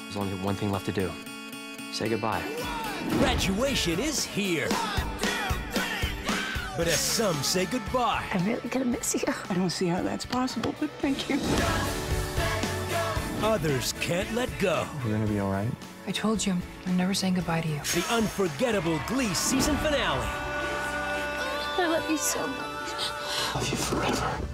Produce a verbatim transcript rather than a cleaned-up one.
There's only one thing left to do. Say goodbye. Graduation is here. But as some say goodbye, I'm really gonna miss you. I don't see how that's possible, but thank you. others can't let go. We're gonna be all right. I told you, I'm never saying goodbye to you. The unforgettable Glee season finale. I love you so much. Love you forever.